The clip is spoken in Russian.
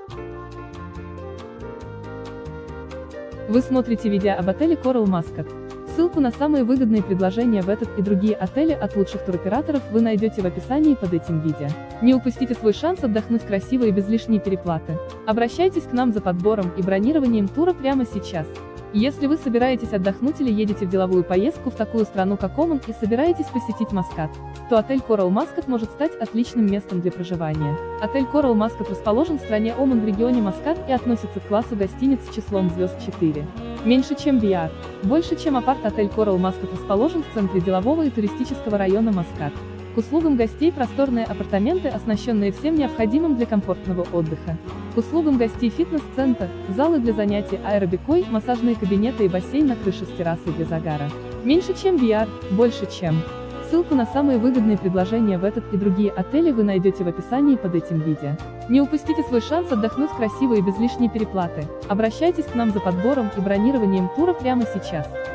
Вы смотрите видео об отеле Coral Muscat. Ссылку на самые выгодные предложения в этот и другие отели от лучших туроператоров вы найдете в описании под этим видео. Не упустите свой шанс отдохнуть красиво и без лишней переплаты. Обращайтесь к нам за подбором и бронированием тура прямо сейчас. Если вы собираетесь отдохнуть или едете в деловую поездку в такую страну как Оман и собираетесь посетить Маскат, то отель Coral Muscat может стать отличным местом для проживания. Отель Coral Muscat расположен в стране Оман в регионе Маскат и относится к классу гостиниц с числом звезд 4. Меньше чем VR, больше чем апарт. Отель Coral Muscat расположен в центре делового и туристического района Маскат. К услугам гостей просторные апартаменты, оснащенные всем необходимым для комфортного отдыха. К услугам гостей фитнес-центр, залы для занятий аэробикой, массажные кабинеты и бассейн на крыше с террасой для загара. Меньше чем VR, больше чем. Ссылку на самые выгодные предложения в этот и другие отели вы найдете в описании под этим видео. Не упустите свой шанс отдохнуть красиво и без лишней переплаты. Обращайтесь к нам за подбором и бронированием тура прямо сейчас.